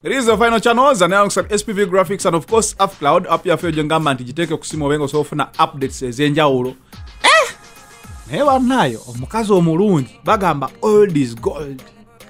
It is the final channels and alongside SPV Graphics and of course Afcloud up ya fejo ngamba nti giteke kusima obengo so ofuna updates ezenjawulo. Newa nayo omukazi omulungi bagamba old is gold.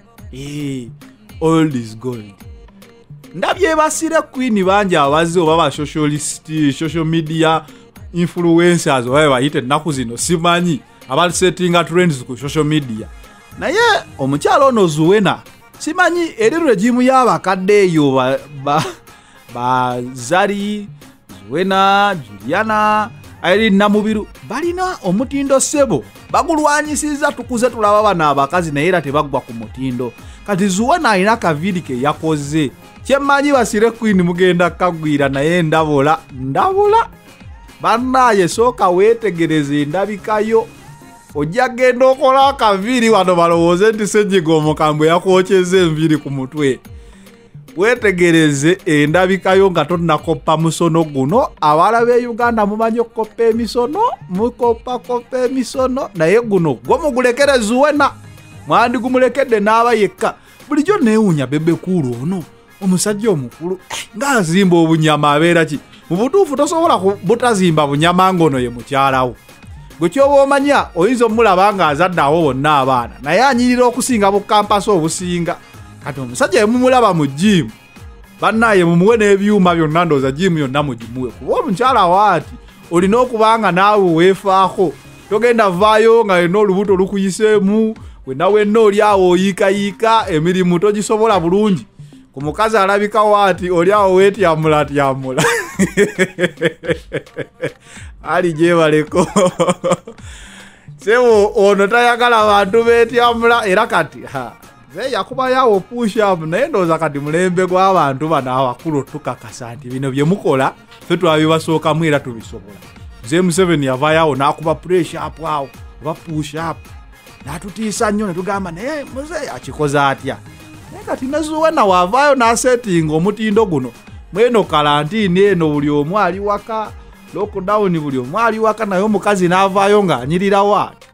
Old is gold. Ndabye basire queen banje abazi oba social media influencers oba bayite naku zino simanyi abali setting trends ku social media. Naye omukyalo ono Zuwena simanyi eri regime y'abakadde eyo ba Zari, Zuwena, Juliana, Irene Namubiru balina omutindo sebo bagulwanyisiza tukuze tulaba bana abakazi naye era tebagwa ku mutindo. Kati Zuwena alina kavidi ke yakoze kyemanyi basire queen mugenda kagwira naye ndabula bannaye sooka weetegereze ndabikayo ojja genda okola akaviri wano balowooze nti Ssejjiga omukambwe yakwokyeza enviri ku mutwe. Weetegereze endabikayo nga tonnakoppa musono guno. Abala b'e Uganda mumanyi okukoppa emisono, mukoppa emisono naye guno gwo mugulekere Zuwena. Mwandi gumulekedde n'aba yekka. Bulijjo neewuunya bebe kuulu ono omusajja omukulu ng'azimba obunyama abeera ki? Mu butuufu tosobola butazimba bunyama ngono ye mukyalawo. Gwe kyoba omanya oyinza omulaba nga azadde awo bonna abaana naye anyirira okusinga bu kampasi obusinga. Kati omusajja yemumulaba mu gym bannaye mumuwe n'ebyuma byonna ndooza gym yonna mugimuwe kuba omukyala waati olina okubanga naawe weefaako togenda vaayo nga yonna olubuto lukuyiseemu wenna oli awo oyiikayiika emirimu togisobola bulungi. Ku mukazi alabika waati oli awo weetyamula ali gyebaleko sebo ono tayagala abantu beetyamula era kati yakuba yawo push up naye ndooza kati mulembe gw'abantu bano abakulu tukakasa nti bino bye mukola ffe twabibasookamu era tubisobola. Nze Museveni yavaayo n'akuba pressure up awo oba push up n'atutiisa nnyo ne tugamba naye muzeeyi akikoze atya. Naye kati ne Zuwena waavaayo n'asettinga omutindo guno mweno kalantiini eno buli omu ali waka lockdown buli omu ali waka naye omukazi n'avaayo ng'anyirira waati.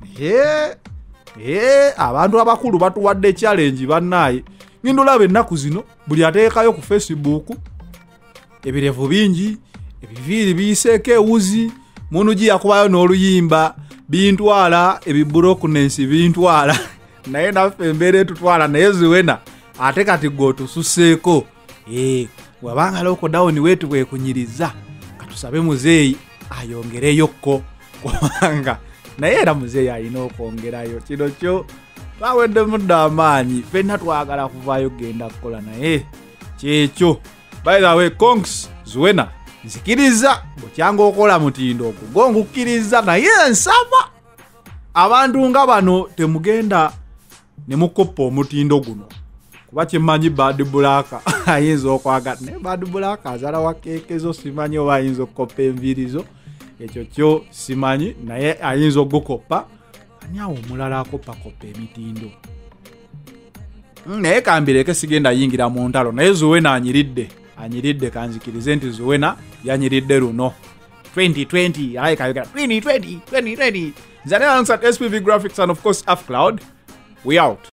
Abantu abakulu batuwadde challenge bannaye. Ngindulaba ennaku zino buli ateekayo ku Facebook ebirevu bingi ebiviiri biyiseeko ewuzi munugi yakubayo n'oluyimba bintwala ebibrokenness bintwala naye naffe embeera etutwala naye Zuwena ate kati gwe otususseeko. Wabanga lockdown wetu bwekunyiriza katusabe muzeeyi ayongereyokko kubanga naye era muzeeyi alina okwongerayo. Kino kyo bawedde mudde amaanyi ffenna twagala kuvaayo genda kukola naye kyekyo. By the way Konks Zuwena nzikiriza bukyanga okola mutindo ogwo ngukkiriza naye nsaba abantu nga bano temugenda ne mukoppa omutindo guno kuba kyemmanyi Bad Black ayinza okwagala naye Bad Black azala wakeekezo simanyi oba ayinza okukoppa envirizo ekyo kyo simanyi naye ayinza okukoppa anyawo omulala akoppa emitindo. Naye kambireke sigenda yingira mu ntalo naye Zuwena anyiridde kanzikirize nti Zuwena yanyiridde luno 2020 ayikayogera 2020 Zanel alongside SPV Graphics and of course Afcloud. We out.